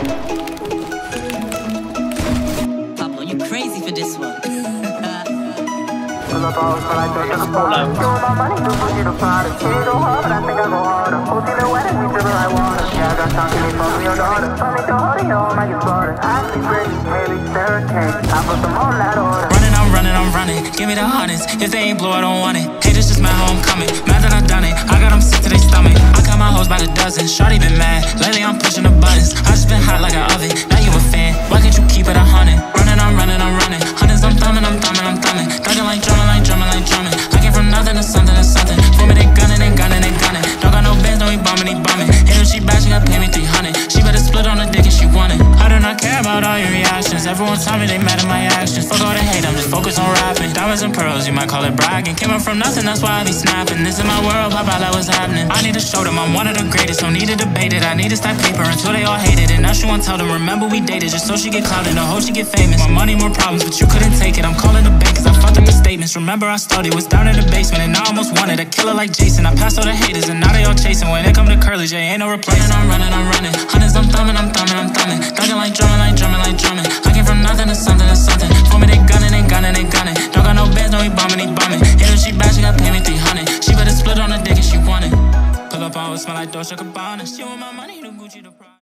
Pablo, you crazy for this one. Pull up all for like that. Doing my money, do pussy to Prada. She ain't go hard, but I think I go harder. Pussy the wedding, we feelin' like water. Yeah, I got time to me, fuck me your daughter. Fuck me so hard, yo, I might get slaughtered. I be pretty, maybe staircase. I put them on that order. I'm running. Give me the hundreds. If they ain't blue, I don't want it. Haters just mad how I'm coming. Mad that I done it. I got them sick to their stomach. I got my hoes by the dozen. Shawty been mad. Lately I'm pushing the buttons. I just been hot like an oven. Now you a fan. Why can't you keep it 100? Running, I'm running. Hundreds, I'm thumbing. Thugging like drumming. I came from nothing to something. For me, they gunning. Don't got no bands, no he bumming. Hit her, she bad, she got pay me 300. She better split on the dick if she want it. I do not care about all your reactions. Everyone tell me they mad at my actions. Fuck all the hate, I'm just focused on rapping. Diamonds and pearls, you might call it bragging. Came up from nothing, that's why I be snapping. This is my world, pop out, that was happening. I need to show them I'm one of the greatest. Don't need to debate it, I need to stack paper until they all hate it. And now she won't tell them, remember we dated. Just so she get clouded, I hope she get famous. More money, more problems, but you couldn't take it. I'm calling the bank cause I fucked up the statements. Remember I started, was down in the basement. And now I almost wanted a killer like Jason. I passed all the haters and now they all chasing. When it come to Curly J, ain't no replacing. I'm running. Hundreds, I'm thumbing. Thugging like drumming. I came from nothing to something. For me, they gunning. Don't got no bands, no he bumming. Hit her, she bad, she got pay me 300. She better split on the dick if she want it. Pull up on, smell like Dolce & Gabbana. She want my money.